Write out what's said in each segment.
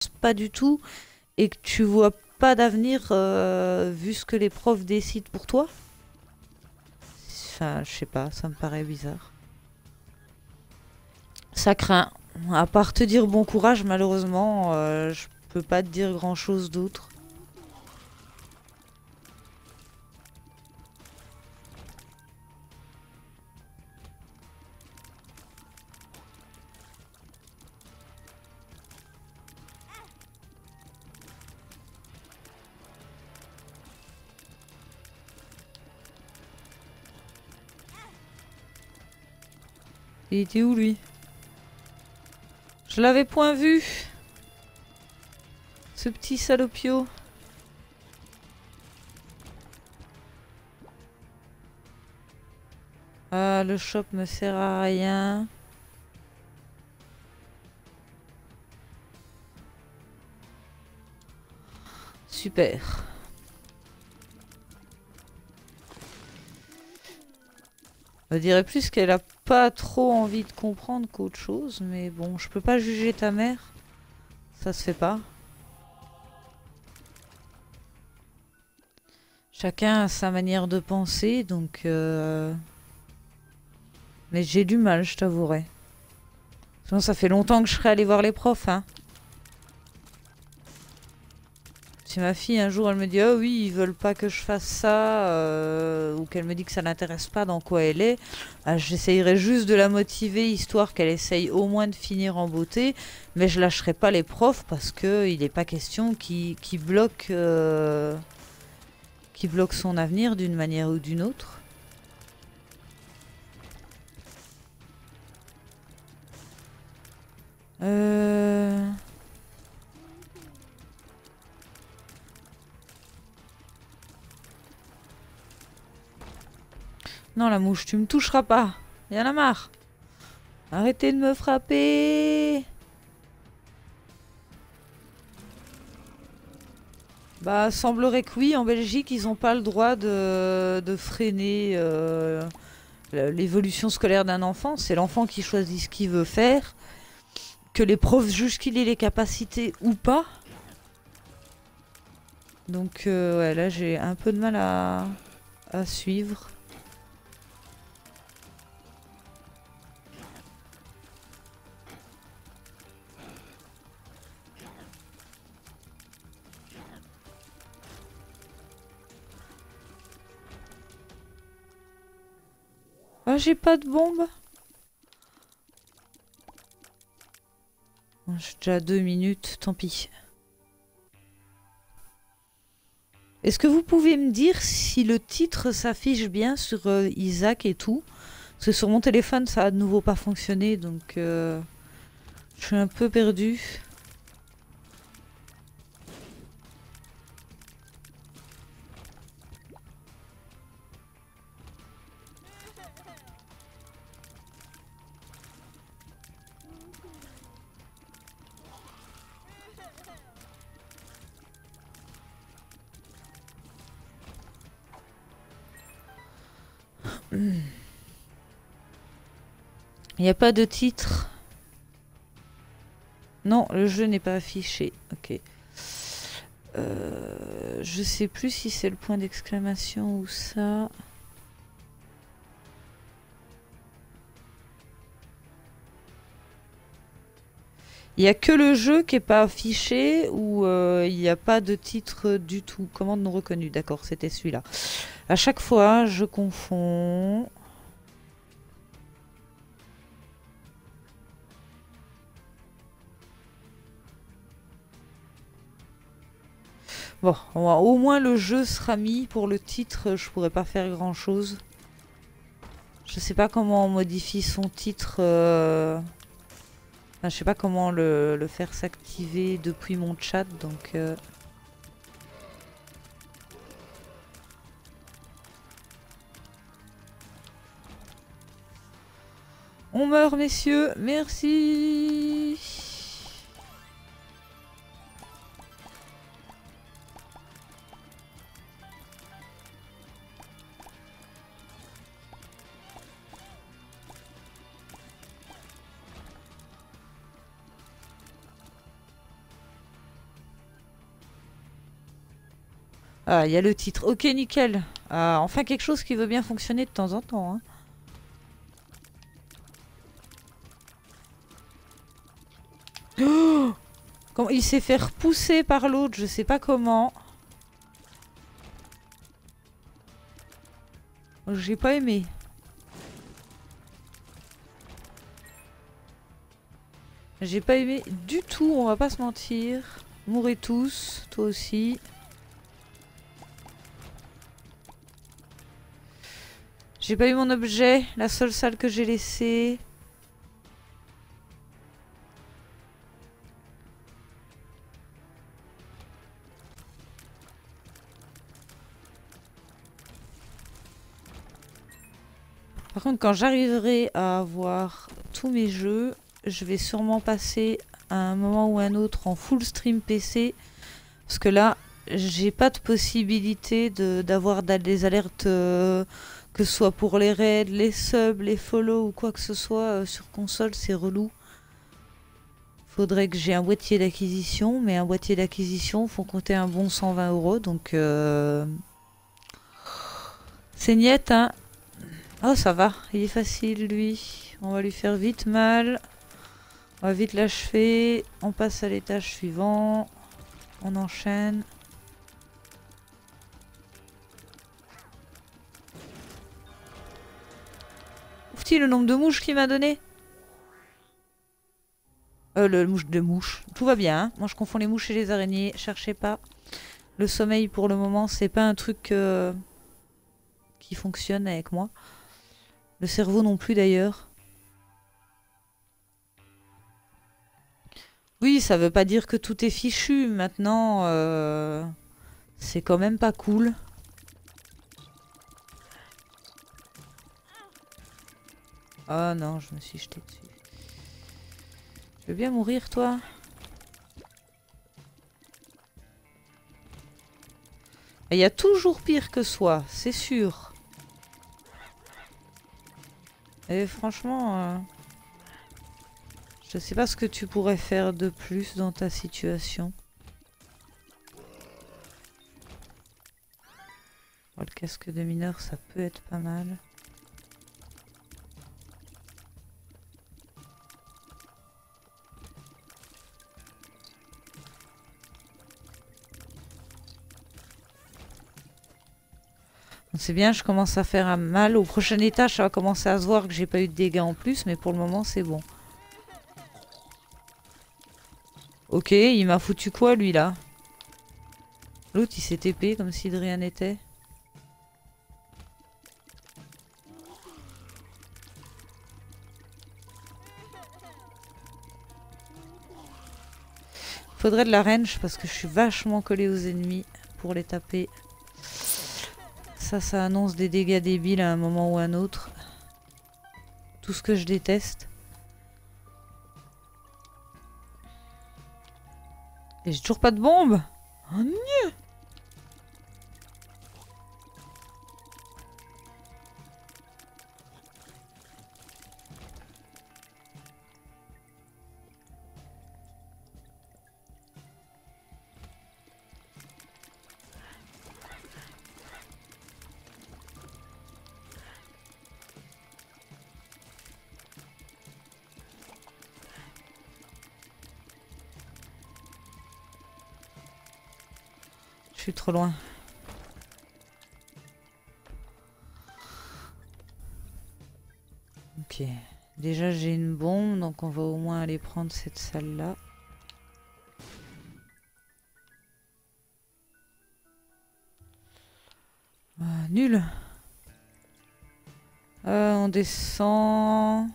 pas du tout et que tu vois pas d'avenir vu ce que les profs décident pour toi? Enfin, je sais pas, ça me paraît bizarre. Ça craint. À part te dire bon courage, malheureusement, je peux pas te dire grand-chose d'autre. Il était où lui? Je l'avais point vu, ce petit salopio. Ah, le shop me sert à rien. Super. Je dirais plus qu'elle a pas trop envie de comprendre qu'autre chose, mais bon, je peux pas juger ta mère. Ça se fait pas. Chacun a sa manière de penser, donc... Mais j'ai du mal, je t'avouerai. Sinon, ça fait longtemps que je serais allée voir les profs, hein. Si ma fille, un jour, elle me dit « Oh oui, ils veulent pas que je fasse ça ou qu'elle me dit que ça n'intéresse pas dans quoi elle est, j'essayerai juste de la motiver, histoire qu'elle essaye au moins de finir en beauté, mais je lâcherai pas les profs parce que il n'est pas question qui bloque son avenir d'une manière ou d'une autre. » Euh... Non, la mouche, tu me toucheras pas. Y en a marre. Arrêtez de me frapper. Bah, semblerait que oui, en Belgique, ils n'ont pas le droit de freiner l'évolution scolaire d'un enfant. C'est l'enfant qui choisit ce qu'il veut faire. Que les profs jugent qu'il ait les capacités ou pas. Donc, ouais, là, j'ai un peu de mal à suivre. Ah, j'ai pas de bombe. Bon, j'ai déjà 2 minutes, tant pis. Est-ce que vous pouvez me dire si le titre s'affiche bien sur Isaac et tout? Parce que sur mon téléphone, ça a de nouveau pas fonctionné, donc je suis un peu perdue. Il n'y a pas de titre. Non, le jeu n'est pas affiché. Ok. Je sais plus si c'est le point d'exclamation ou ça. Il n'y a que le jeu qui est pas affiché ou il n'y a pas de titre du tout. Commande non reconnue. D'accord, c'était celui-là. À chaque fois, je confonds. Bon, au moins le jeu sera mis. Pour le titre, je pourrais pas faire grand-chose. Je sais pas comment on modifie son titre. Enfin, je sais pas comment le faire s'activer depuis mon chat, donc... On meurt, messieurs. Merci. Ah, il y a le titre. Ok, nickel. Ah, enfin quelque chose qui veut bien fonctionner de temps en temps. Hein. Oh, comment il s'est fait repousser par l'autre, je sais pas comment. J'ai pas aimé. J'ai pas aimé du tout, on va pas se mentir. Mourrez tous, toi aussi. J'ai pas eu mon objet, la seule salle que j'ai laissée. Par contre, quand j'arriverai à avoir tous mes jeux, je vais sûrement passer à un moment ou un autre en full stream PC. Parce que là, j'ai pas de possibilité d'avoir des alertes, que ce soit pour les raids, les subs, les follow ou quoi que ce soit sur console, c'est relou. Faudrait que j'ai un boîtier d'acquisition, mais un boîtier d'acquisition, faut compter un bon 120 €, donc c'est niette, hein. Oh, ça va, il est facile, lui. On va lui faire vite mal. On va vite l'achever. On passe à l'étage suivant. On enchaîne. Ouf-t-il le nombre de mouches qu'il m'a donné? Le mouche de mouches. Tout va bien, hein. Moi, je confonds les mouches et les araignées. Cherchez pas. Le sommeil, pour le moment, c'est pas un truc qui fonctionne avec moi. Le cerveau non plus, d'ailleurs. Oui, ça veut pas dire que tout est fichu. Maintenant, c'est quand même pas cool. Oh non, je me suis jeté dessus. Tu veux bien mourir, toi? Il y a toujours pire que soi, c'est sûr. Et franchement, je sais pas ce que tu pourrais faire de plus dans ta situation. Oh, le casque de mineur, ça peut être pas mal. C'est bien, je commence à faire un mal. Au prochain étage, ça va commencer à se voir que j'ai pas eu de dégâts en plus, mais pour le moment, c'est bon. Ok, il m'a foutu quoi, lui, là? L'autre, il s'est TP comme si de rien n'était. Faudrait de la range parce que je suis vachement collé aux ennemis pour les taper. Ça annonce des dégâts débiles à un moment ou à un autre. Tout ce que je déteste. Et j'ai toujours pas de bombe. Oh, non. Je suis trop loin. Ok. Déjà j'ai une bombe, donc on va au moins aller prendre cette salle-là. Nul. On descend.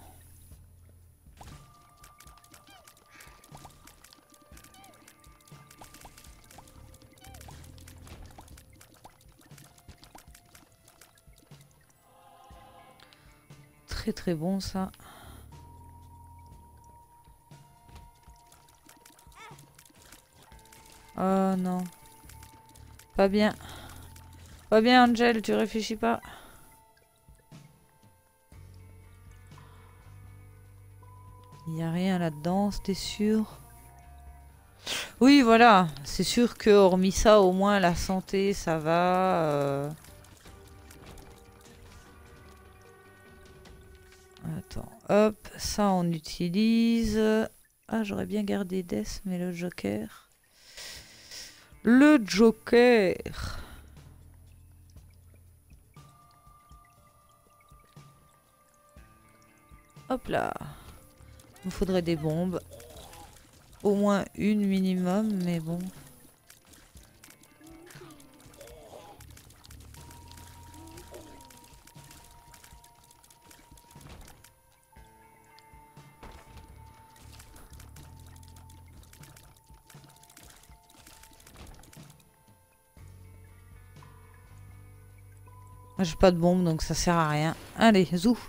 Très très bon ça. Oh non. Pas bien. Pas bien Angel, tu réfléchis pas. Il n'y a rien là-dedans, c'était sûr. Oui, voilà. C'est sûr que hormis ça, au moins la santé, ça va. Attends, hop, ça on utilise. Ah, j'aurais bien gardé Death, mais le Joker. Le Joker. Hop là. Il me faudrait des bombes. Au moins une minimum, mais bon. Moi, j'ai pas de bombe, donc ça sert à rien. Allez, zou.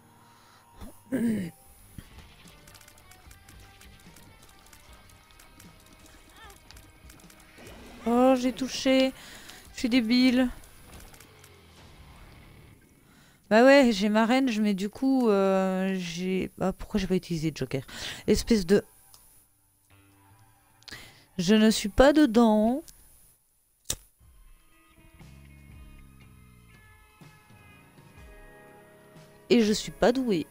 Oh, j'ai touché. Je suis débile. Bah ouais, j'ai ma reine, mais du coup, j'ai... Ah, pourquoi j'ai pas utilisé de Joker? Espèce de... Je ne suis pas dedans. Et je suis pas douée.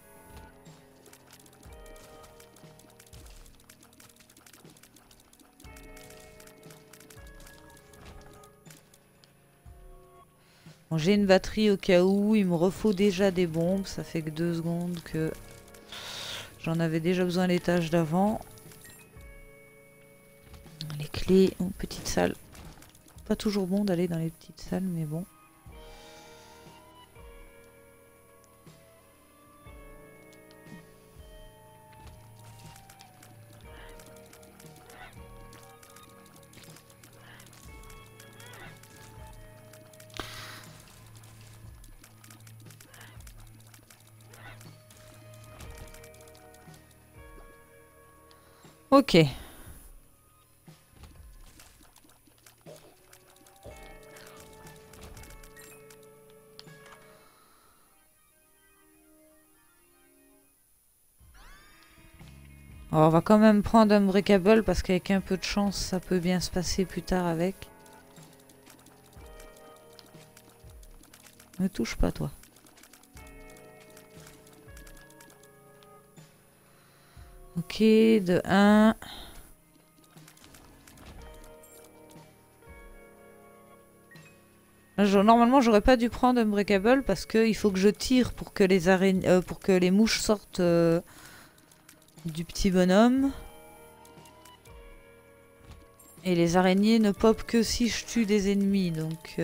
Bon, j'ai une batterie au cas où. Il me refaut déjà des bombes. Ça fait que 2 secondes que j'en avais déjà besoin l'étage d'avant. Les clés. Oh, petite salle. Pas toujours bon d'aller dans les petites salles, mais bon. Ok. Alors, on va quand même prendre un breakable parce qu'avec un peu de chance, ça peut bien se passer plus tard avec. Ne touche pas, toi. Ok, de 1. Normalement, j'aurais pas dû prendre Unbreakable parce qu'il faut que je tire pour que les pour que les mouches sortent du petit bonhomme. Et les araignées ne pop que si je tue des ennemis, donc...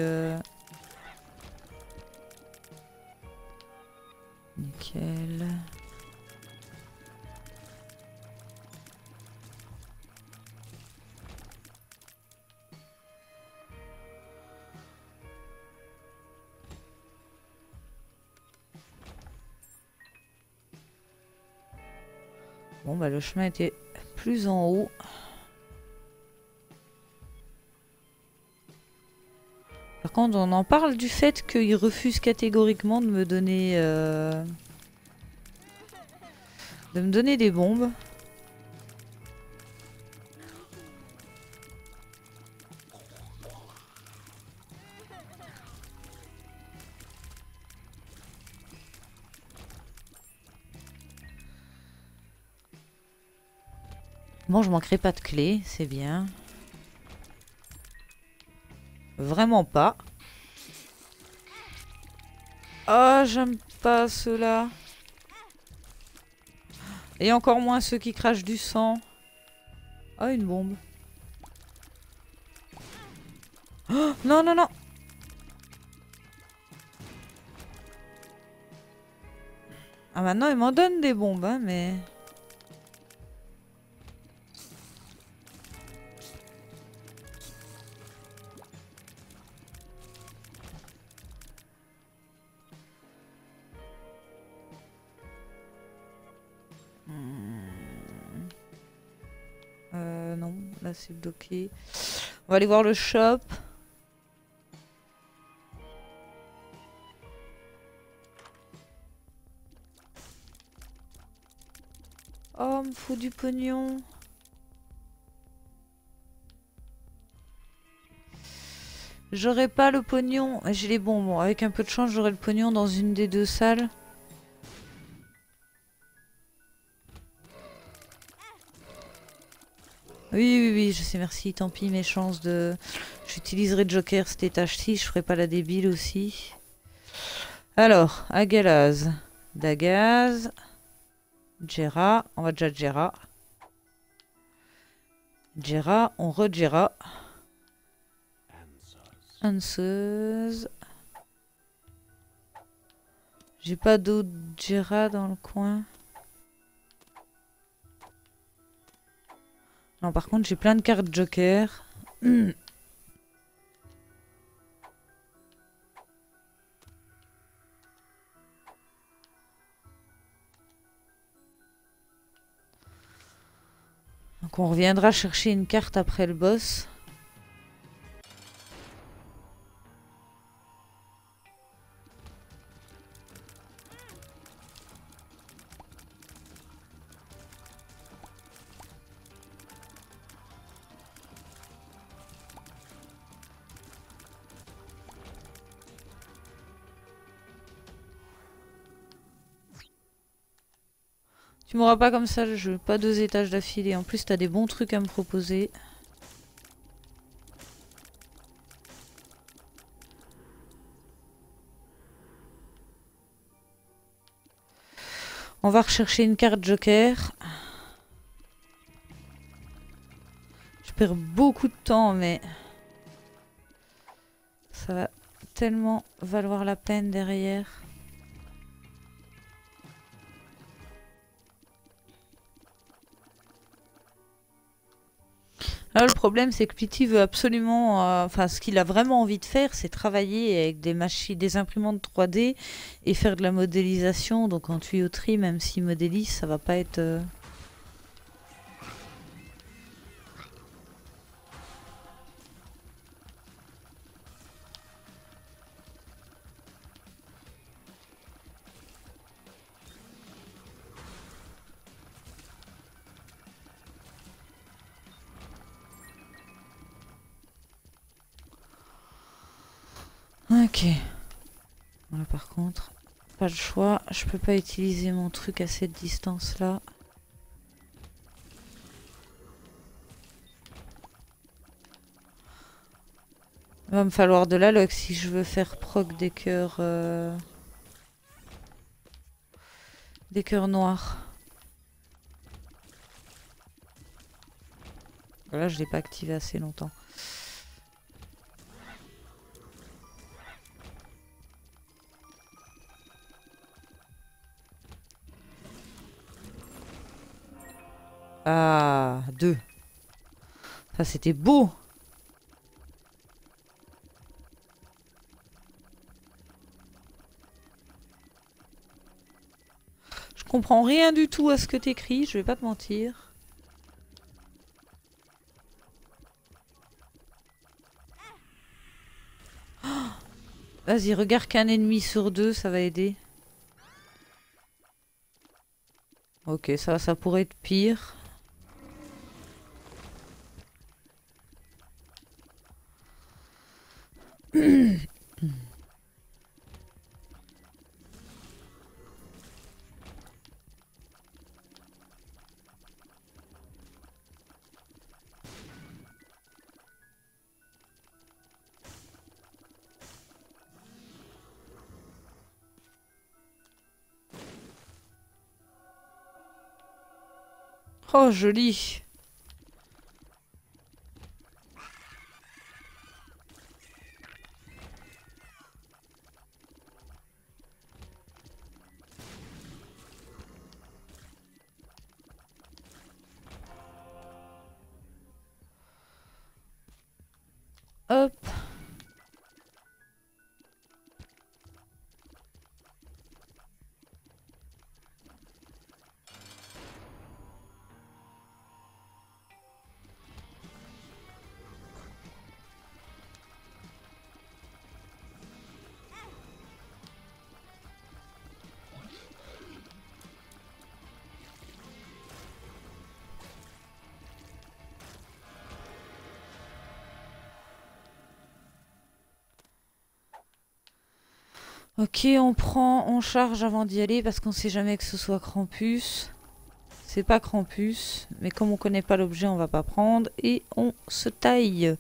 Nickel. Bon, bah le chemin était plus en haut. Par contre, on en parle du fait qu'il refuse catégoriquement de me donner... de me donner des bombes. Bon, je manquerai pas de clés, c'est bien. Vraiment pas. Oh, j'aime pas ceux-là. Et encore moins ceux qui crachent du sang. Oh, une bombe. Oh, non, non, non. Ah, maintenant, il m'en donne des bombes, hein, mais... Non, là, c'est bloqué. On va aller voir le shop. Oh, me faut du pognon. J'aurai pas le pognon. J'ai les bons. Bon, avec un peu de chance, j'aurai le pognon dans une des deux salles. Oui, oui, oui, je sais, merci. Tant pis, mes chances de... J'utiliserai Joker cette étage-ci. Je ferai pas la débile aussi. Alors, Agalaz. Dagaz. Jera. On va déjà Jera. Jera. On re-Jera. Anseuse. J'ai pas d'autres Jera dans le coin. Non, par contre, j'ai plein de cartes Joker. Donc on reviendra chercher une carte après le boss. Tu m'auras pas comme ça le jeu, pas 2 étages d'affilée. En plus, t'as des bons trucs à me proposer. On va rechercher une carte Joker. Je perds beaucoup de temps, mais ça va tellement valoir la peine derrière. Là, le problème, c'est que Pity veut absolument... Enfin, ce qu'il a vraiment envie de faire, c'est travailler avec des machines, des imprimantes 3D et faire de la modélisation. Donc en tuyauterie, même s'il modélise, ça va pas être... Ok. Voilà, par contre, pas le choix. Je peux pas utiliser mon truc à cette distance-là. Il va me falloir de la luck si je veux faire proc des cœurs... Des cœurs noirs. Là, je l'ai pas activé assez longtemps. Ah, 2. Ça, c'était beau. Je comprends rien du tout à ce que t'écris, je vais pas te mentir. Vas-y, regarde qu'un ennemi sur 2, ça va aider. Ok, ça pourrait être pire. Oh, joli. Hop. Ok, on prend, on charge avant d'y aller parce qu'on sait jamais que ce soit Krampus. C'est pas Krampus, mais comme on connaît pas l'objet, on va pas prendre et on se taille.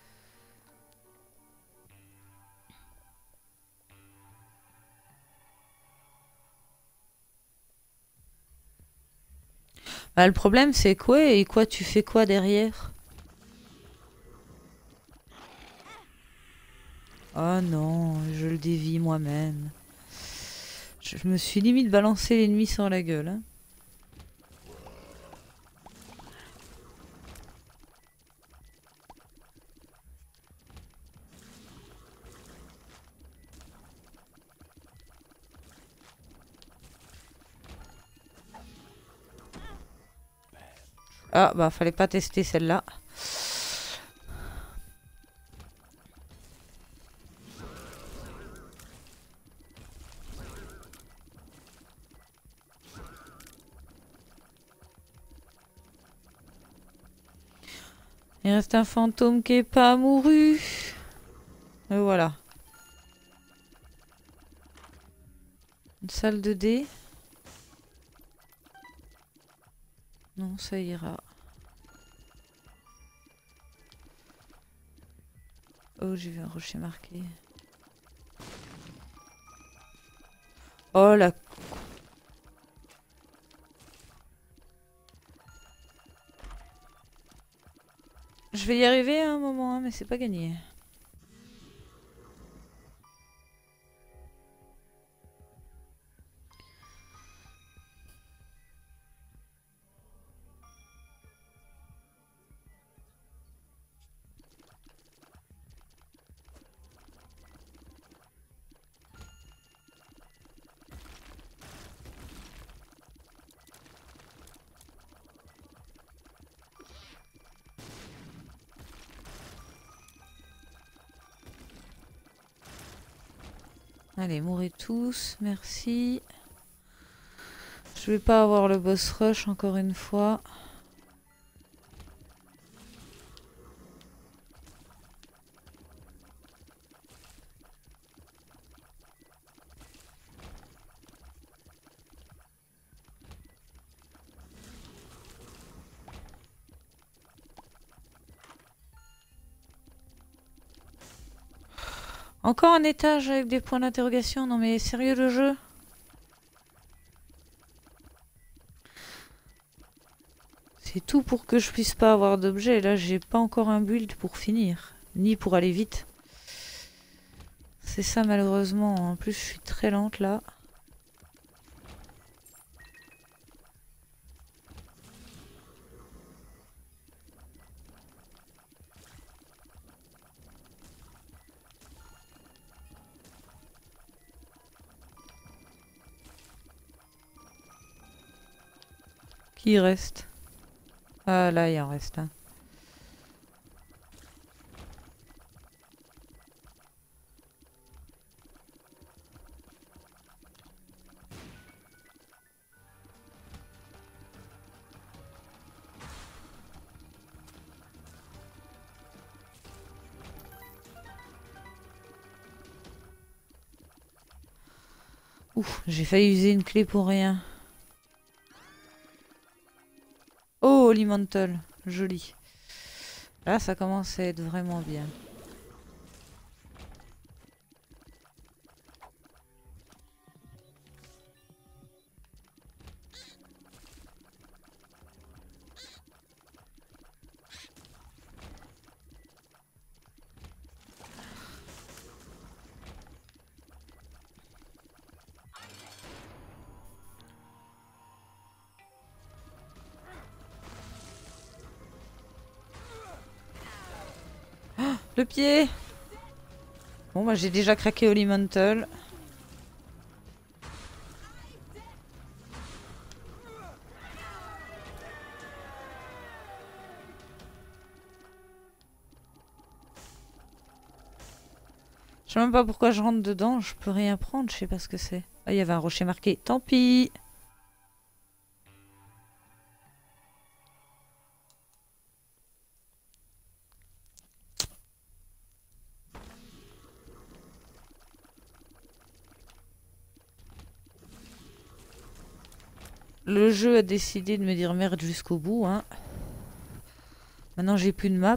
Bah, le problème c'est quoi et quoi tu fais quoi derrière? Oh non, je le dévie moi-même. Je me suis limite balancé l'ennemi sur la gueule. Hein. Ah bah fallait pas tester celle-là. Il reste un fantôme qui est pas mouru. Et voilà. Une salle de dés. Non, ça ira. Oh, j'ai vu un rocher marqué. Oh la... Je vais y arriver à un moment, hein, mais c'est pas gagné. Allez, mourrez tous, merci. Je vais pas avoir le boss rush encore une fois. Encore un étage avec des points d'interrogation. Non mais sérieux le jeu? C'est tout pour que je puisse pas avoir d'objet. Là, j'ai pas encore un build pour finir. Ni pour aller vite. C'est ça malheureusement. En plus, je suis très lente là. Qui reste? Ah là, il en reste un. Ouf, j'ai failli user une clé pour rien. Oh, Holy Mantle. Joli. Là, ça commence à être vraiment bien. Le pied! Bon, bah j'ai déjà craqué Holy Mantle. Je sais même pas pourquoi je rentre dedans, je peux rien prendre, je sais pas ce que c'est. Ah, il y avait un rocher marqué, tant pis! Le jeu a décidé de me dire merde jusqu'au bout, hein. Maintenant j'ai plus de map.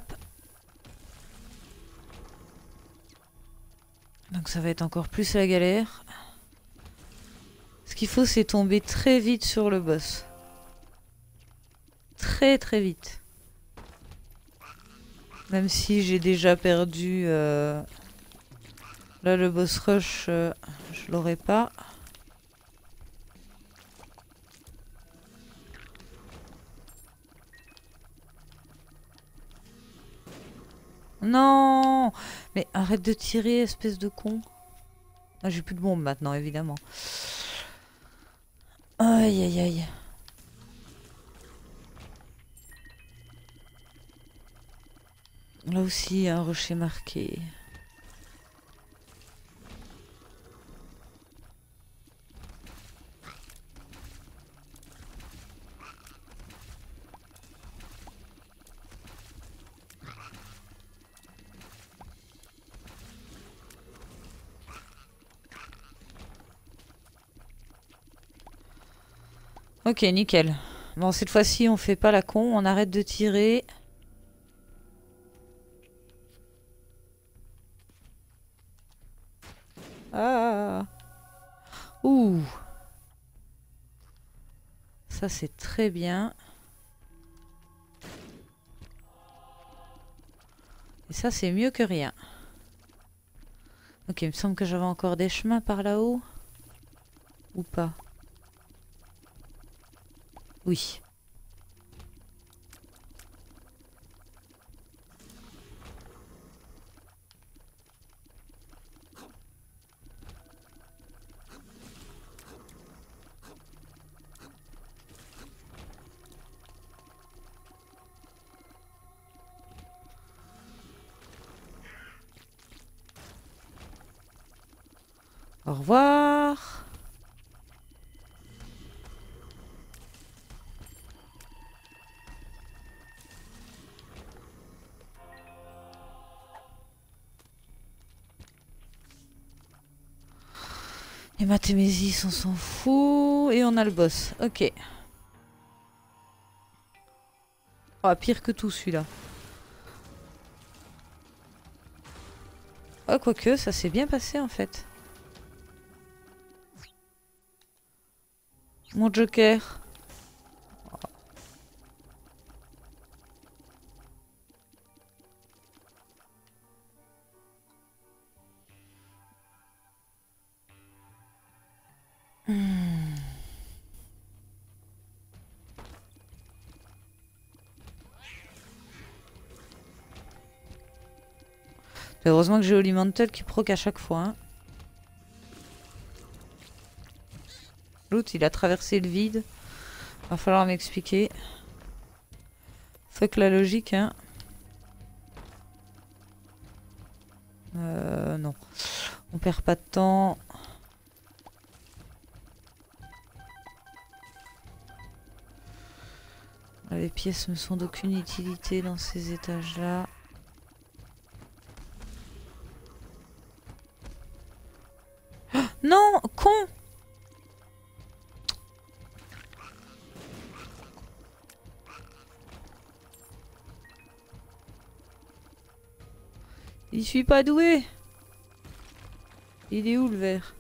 Donc ça va être encore plus la galère. Ce qu'il faut, c'est tomber très vite sur le boss. Très très vite. Même si j'ai déjà perdu... Là, le boss rush, je l'aurai pas. Non! Mais arrête de tirer, espèce de con. Ah, j'ai plus de bombes maintenant, évidemment. Aïe aïe aïe. Là aussi, un rocher marqué. Ok, nickel. Bon, cette fois-ci, on fait pas la con, on arrête de tirer. Ah. Ouh. Ça, c'est très bien. Et ça, c'est mieux que rien. Ok, il me semble que j'avais encore des chemins par là-haut. Ou pas? Oui. Au revoir. Et Mathémésis, on s'en fout. Et on a le boss. Ok. Oh, pire que tout celui-là. Oh, quoique, ça s'est bien passé en fait. Mon joker. Heureusement que j'ai Holy Mantle qui proc à chaque fois. Hein. L'autre, il a traversé le vide. Va falloir m'expliquer. Fuck la logique, hein. Non. On perd pas de temps. Les pièces ne sont d'aucune utilité dans ces étages-là. Oh, non, con! Il suis pas doué. Il est où le verre?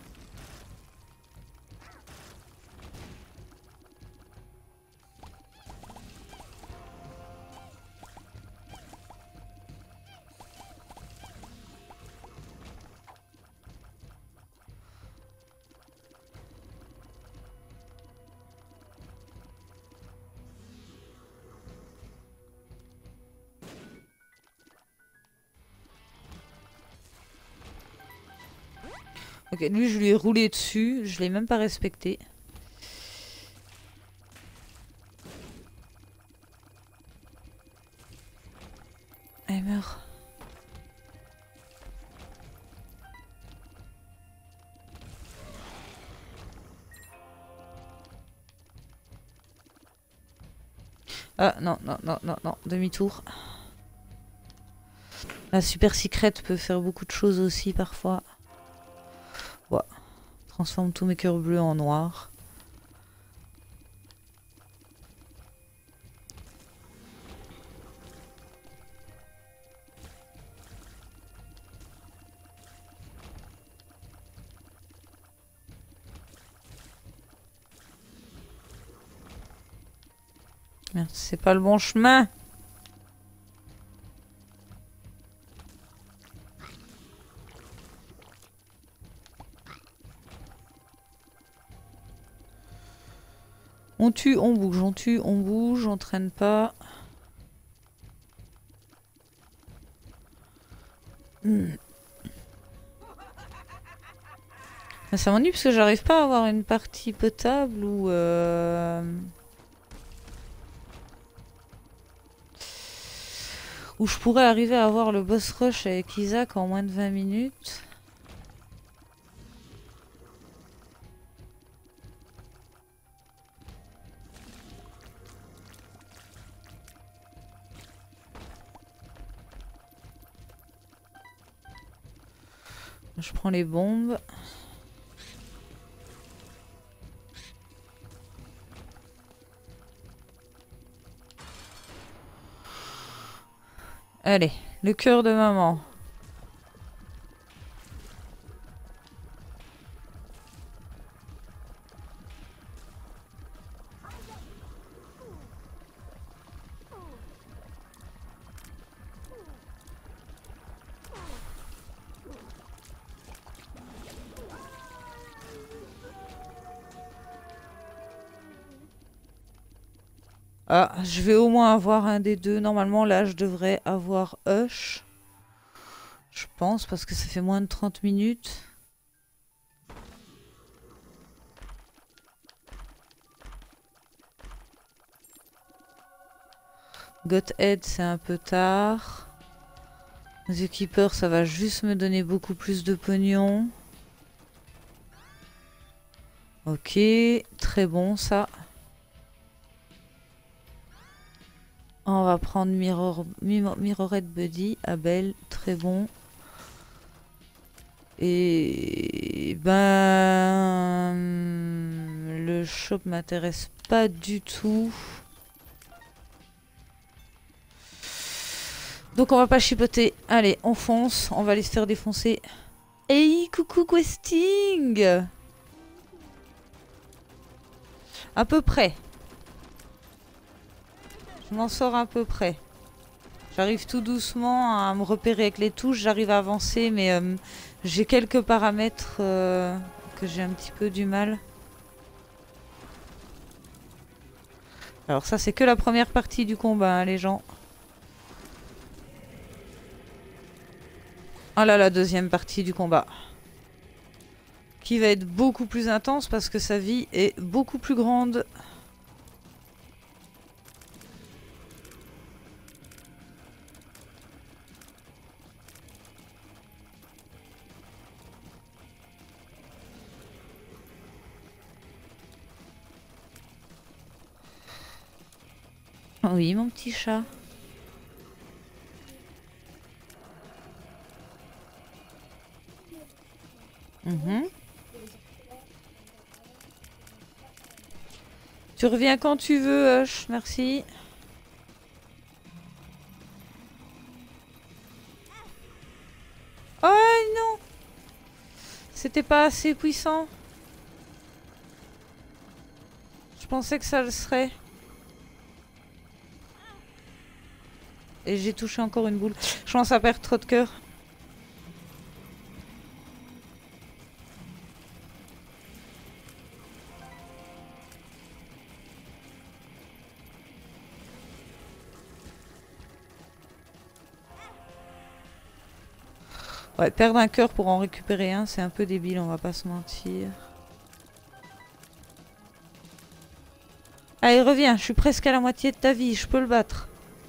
Ok, lui je lui ai roulé dessus, je l'ai même pas respecté. Elle meurt. Ah non, non, non, non, non, demi-tour. La super secrète peut faire beaucoup de choses aussi parfois. Ouais. Transforme tous mes cœurs bleus en noir. Merde, c'est pas le bon chemin. On tue, on bouge, on tue, on bouge, on traîne pas. Ça m'ennuie parce que j'arrive pas à avoir une partie potable ou où je pourrais arriver à avoir le boss rush avec Isaac en moins de 20 minutes. Je prends les bombes. Allez, le cœur de maman. Ah, je vais au moins avoir un des deux. Normalement, là, je devrais avoir Hush. Je pense, parce que ça fait moins de 30 minutes. Gothead, c'est un peu tard. The Keeper, ça va juste me donner beaucoup plus de pognon. Ok, très bon ça. On va prendre Mirrorhead Buddy, Abel, très bon. Et ben le shop m'intéresse pas du tout. Donc on va pas chipoter. Allez, on fonce, on va aller se faire défoncer. Hey, coucou questing. À peu près. Je m'en sors à peu près. J'arrive tout doucement à me repérer avec les touches, j'arrive à avancer, mais j'ai quelques paramètres que j'ai un petit peu du mal. Alors ça, c'est que la première partie du combat, hein, les gens. Ah là, la deuxième partie du combat. Qui va être beaucoup plus intense parce que sa vie est beaucoup plus grande. Oui, mon petit chat. Tu reviens quand tu veux, Hush, merci. Oh non! C'était pas assez puissant. Je pensais que ça le serait. Et j'ai touché encore une boule. Je pense à perdre trop de cœur. Ouais, perdre un cœur pour en récupérer un, c'est un peu débile, on va pas se mentir. Allez, reviens, je suis presque à la moitié de ta vie, je peux le battre.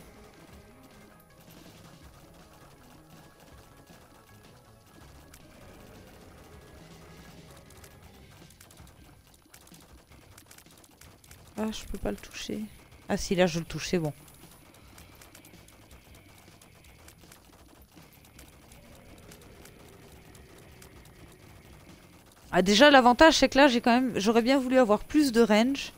Ah, je peux pas le toucher. Ah si, là je le touche, c'est bon. Ah, déjà, l'avantage, c'est que là, j'aurais bien voulu avoir plus de range.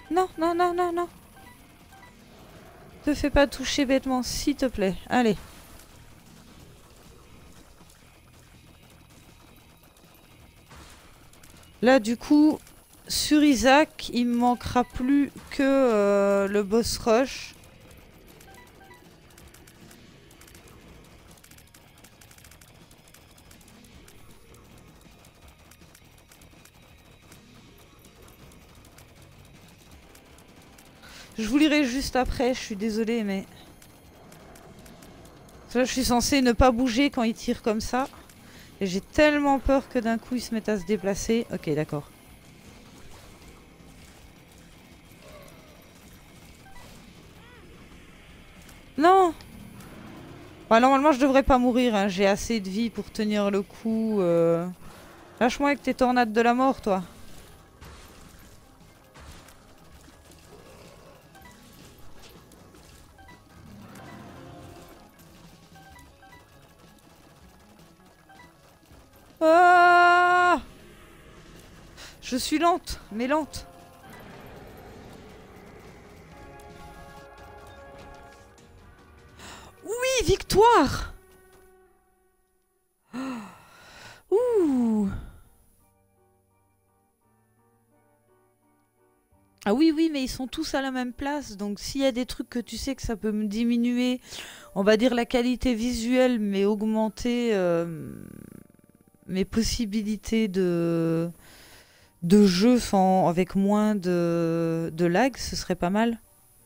Non, non, non, non, non. Te fais pas toucher bêtement, s'il te plaît. Allez. Là, du coup, sur Isaac, il me manquera plus que le boss rush. Je vous lirai juste après, je suis désolée, mais... Là, je suis censée ne pas bouger quand il tire comme ça. Et j'ai tellement peur que d'un coup, il se mette à se déplacer. Ok, d'accord. Non! Bah, normalement, je devrais pas mourir, hein. J'ai assez de vie pour tenir le coup. Lâche-moi avec tes tornades de la mort, toi. Ah! Je suis lente, mais lente. Oui, victoire! Ouh! Ah oui, oui, mais ils sont tous à la même place. Donc s'il y a des trucs que tu sais que ça peut me diminuer, on va dire la qualité visuelle, mais augmenter mes possibilités de jeu sans, avec moins de lag, ce serait pas mal.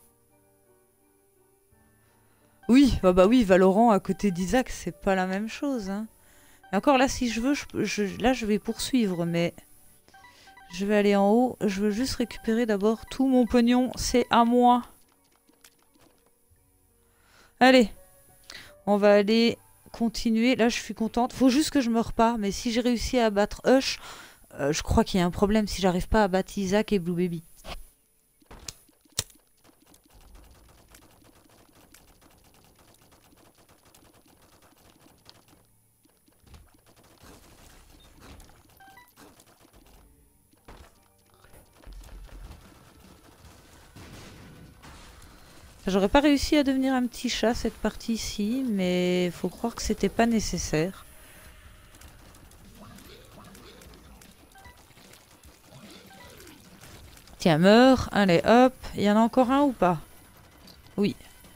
Oui, bah oui, Valorant à côté d'Isaac, c'est pas la même chose, hein. Et encore là, si je veux, là je vais poursuivre, mais je vais aller en haut. Je veux juste récupérer d'abord tout mon pognon, c'est à moi. Allez, on va aller continuer. Là, je suis contente. Faut juste que je me repars, mais si j'ai réussi à abattre Hush, je crois qu'il y a un problème si j'arrive pas à battre Isaac et Blue Baby. J'aurais pas réussi à devenir un petit chat cette partie-ci, mais faut croire que c'était pas nécessaire. Tiens, meurs. Allez, hop. Il y en a encore un ou pas? Oui.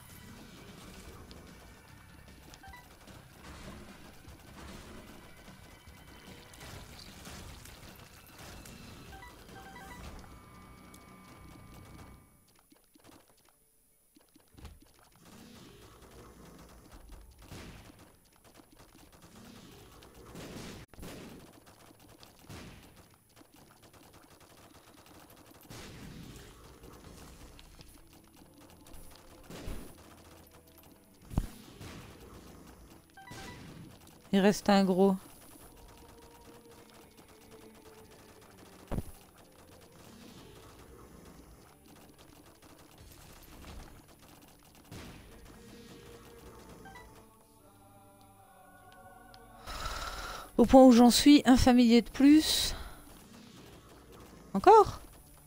Il reste un gros. Au point où j'en suis, un familier de plus. Encore?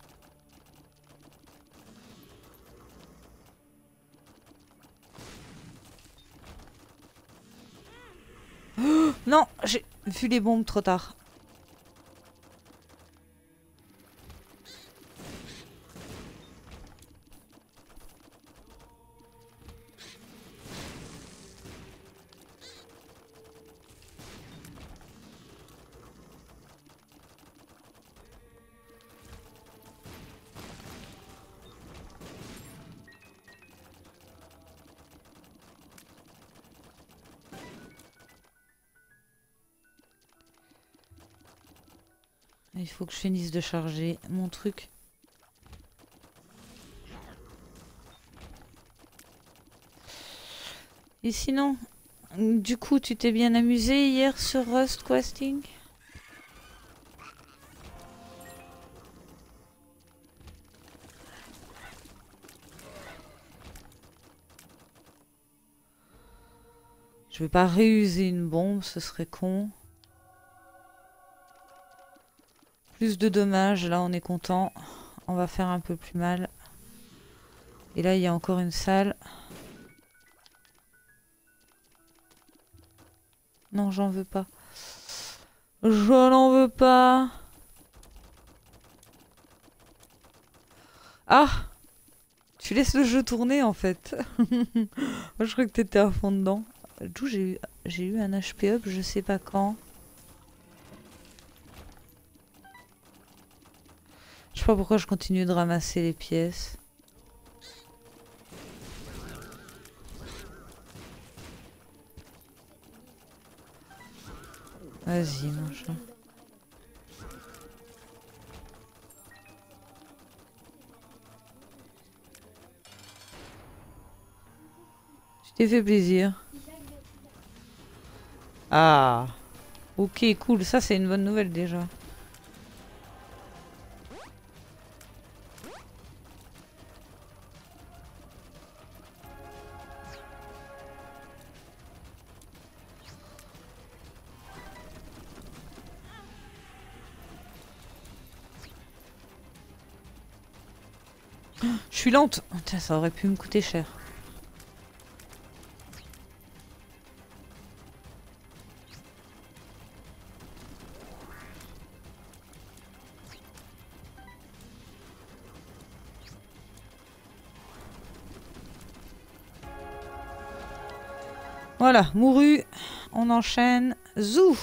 Non, j'ai vu les bombes trop tard. Il faut que je finisse de charger mon truc. Et sinon, du coup, tu t'es bien amusé hier sur Rust Questing? Je vais pas réuser une bombe, ce serait con. Plus de dommages, là on est content. on va faire un peu plus mal. Et là, il y a encore une salle. Non, j'en veux pas. Je n'en veux pas. Ah! Tu laisses le jeu tourner en fait. Moi, je crois que t'étais à fond dedans. D'où j'ai eu un HP up, je sais pas quand. Je sais pas pourquoi je continue de ramasser les pièces. Vas-y, mon chat. Tu t'es fait plaisir. Ah, ok, cool. Ça, c'est une bonne nouvelle déjà. Je suis lente. Tiens, ça aurait pu me coûter cher. Voilà, mouru. On enchaîne. Zou!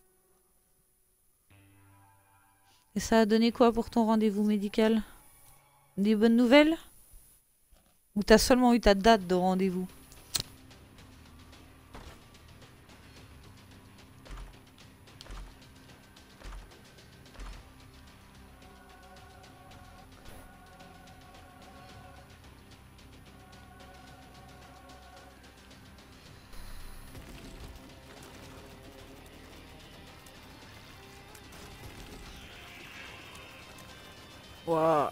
Et ça a donné quoi pour ton rendez-vous médical? Des bonnes nouvelles? Ou t'as seulement eu ta date de rendez-vous? Waouh.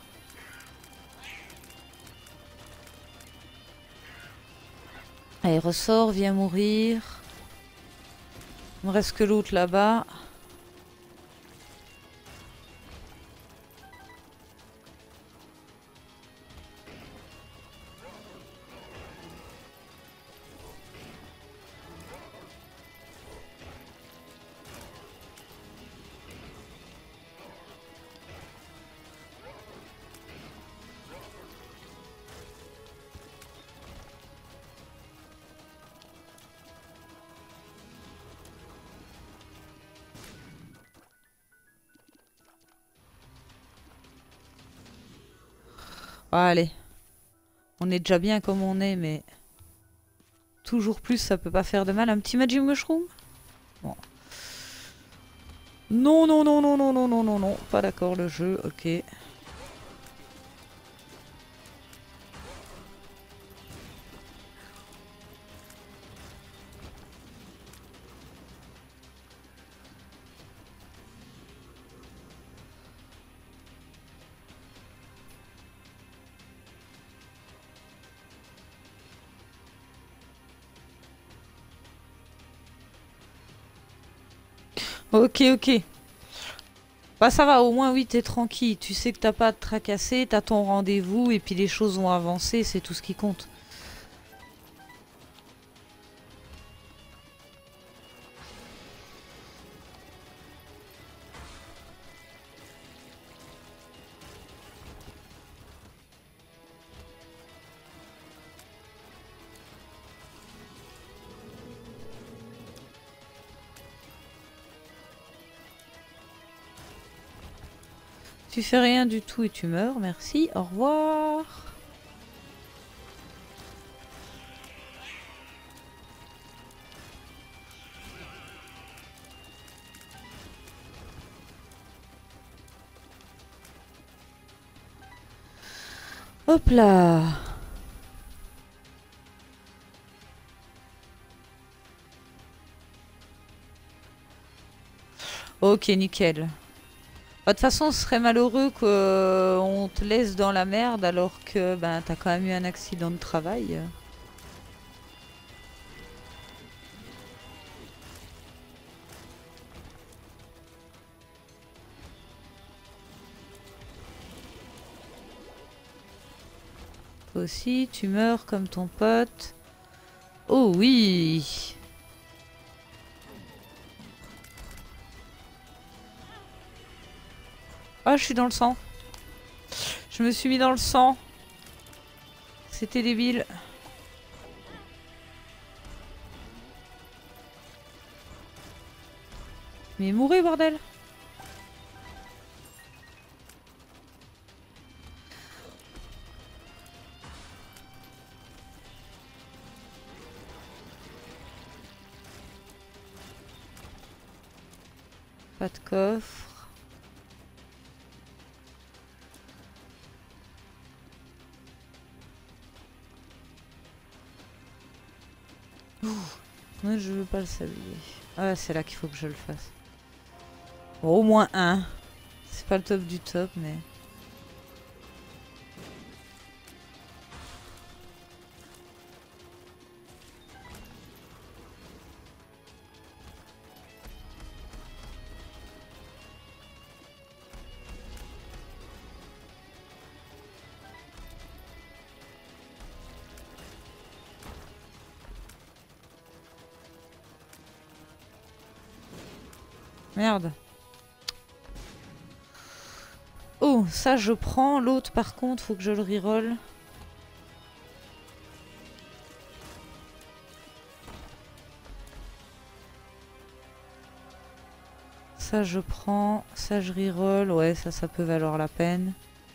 Allez, ressort, viens mourir. Il me reste que l'autre là-bas. Allez. On est déjà bien comme on est, mais... toujours plus, ça peut pas faire de mal. Un petit Magic Mushroom? Bon. Non, non, non, non, non, non, non, non, non. Pas d'accord le jeu, ok. Ok, ok. Bah ça va, au moins oui, t'es tranquille. Tu sais que t'as pas à te tracasser, t'as ton rendez-vous et puis les choses vont avancer, c'est tout ce qui compte. Tu fais rien du tout et tu meurs, merci, au revoir. Hop là. Ok, nickel. Bah, de toute façon, ce serait malheureux qu'on te laisse dans la merde alors que ben, t'as quand même eu un accident de travail. Toi aussi, tu meurs comme ton pote. Oh oui! Ah, je suis dans le sang. Je me suis mis dans le sang. C'était débile. Mais mourrez, bordel! Pas de coffre. Moi, je veux pas le sablier. Ah, c'est là qu'il faut que je le fasse. Bon, au moins un. C'est pas le top du top, mais... Merde. Oh, ça je prends. L'autre par contre, faut que je le reroll. Ça je prends. Ça je reroll. Ouais, ça peut valoir la peine.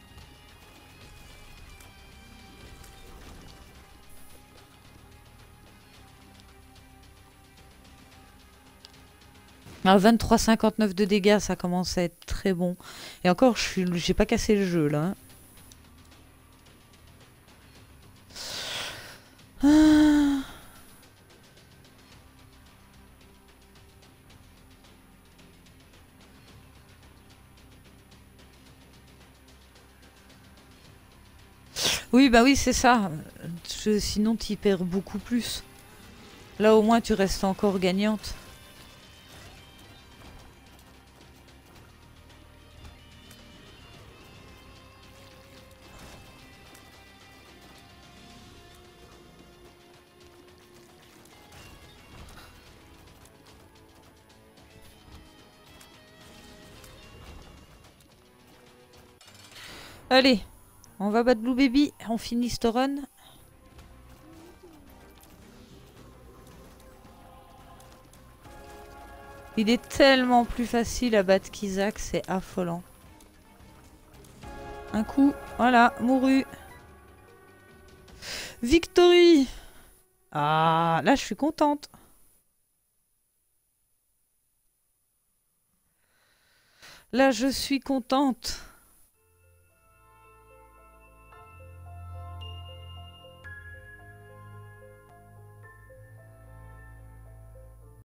Alors 23,59 de dégâts, ça commence à être très bon. Et encore, j'ai pas cassé le jeu là. Ah. Oui, bah oui, c'est ça. Sinon, tu perds beaucoup plus. Là, au moins, tu restes encore gagnante. Allez, on va battre Blue Baby. On finit ce run. Il est tellement plus facile à battre qu'Isaac, c'est affolant. Un coup, voilà, mouru. Victory! Ah, là je suis contente. Là je suis contente.